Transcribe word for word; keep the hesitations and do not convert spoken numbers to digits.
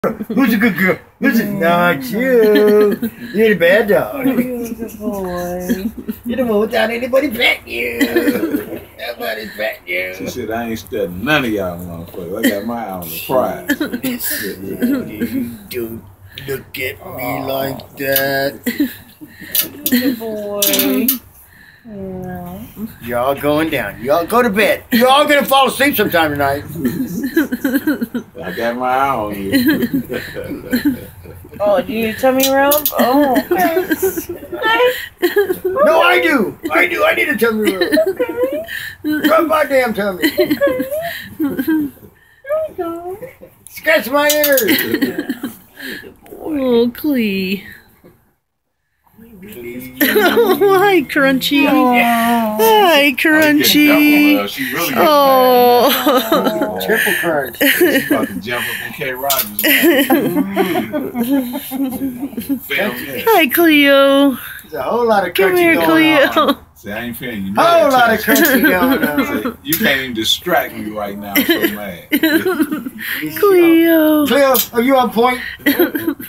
Who's a good girl? Who's a not you? You're the bad dog. You're the boy. You don't want without anybody pet you. Nobody's pet you. She said, I ain't studying none of y'all motherfuckers. I got my eye on the prize. You don't look at me Aww. Like that. You're the boy. Yeah. Y'all going down. Y'all go to bed. You're all gonna fall asleep sometime tonight. I got my eye on you. Oh, do you need a tummy rub? Oh, okay. No, I do. I do. I need a tummy rub. Okay. Rub my damn tummy. Okay. There we go. Scratch my ears. Oh, Cleo. Oh, hi, Crunchy. Oh. Hi, Crunchy. Oh, she really oh. Triple crunch. She's about to jump up in K. Rogers. Hi, Cleo. There's a whole lot of Come crunchy here, going Cleo. on. See, I ain't feeling you. Whole lot of crunchy going on. See, you can't even distract me right now. I'm so mad. Cleo. Cleo, are you on point?